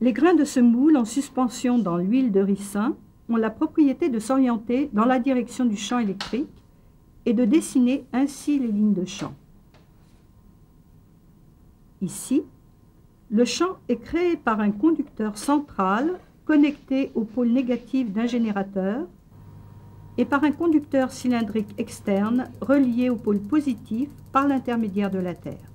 Les grains de ce moule en suspension dans l'huile de ricin ont la propriété de s'orienter dans la direction du champ électrique et de dessiner ainsi les lignes de champ. Ici, le champ est créé par un conducteur central connecté au pôle négatif d'un générateur et par un conducteur cylindrique externe relié au pôle positif par l'intermédiaire de la Terre.